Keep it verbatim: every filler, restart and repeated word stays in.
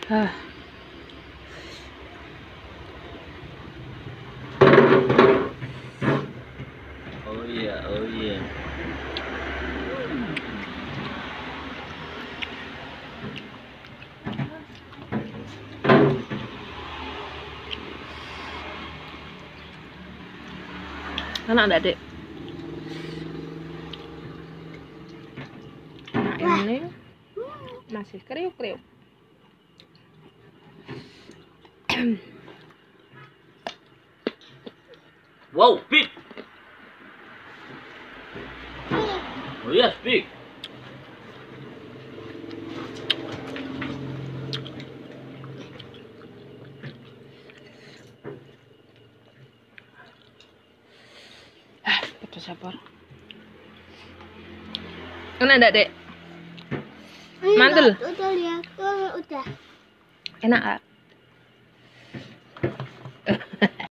Ah. Oh iya, oh iya. Enak enggak, Dek? Nah, ini masih kriuk-kriuk. Wow, big. Oh yes, big. Ah, pedes sabar. Enak enggak, Dek? Mantul. Udah lihat, udah. Enak enggak?